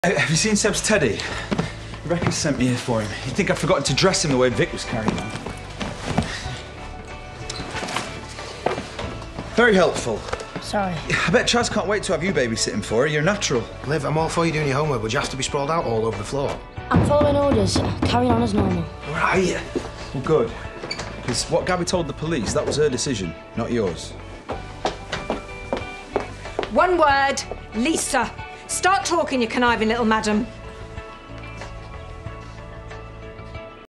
Have you seen Seb's teddy? Rebecca sent me here for him. You'd think I'd forgotten to dress him the way Vic was carrying on. Very helpful. Sorry. I bet Chaz can't wait to have you babysitting for her. You're natural. Liv, I'm all for you doing your homework, but you have to be sprawled out all over the floor. I'm following orders. Carrying on as normal. Where are you? Well, good. Because what Gabby told the police, that was her decision, not yours. One word, Lisa. Start talking, you conniving little madam.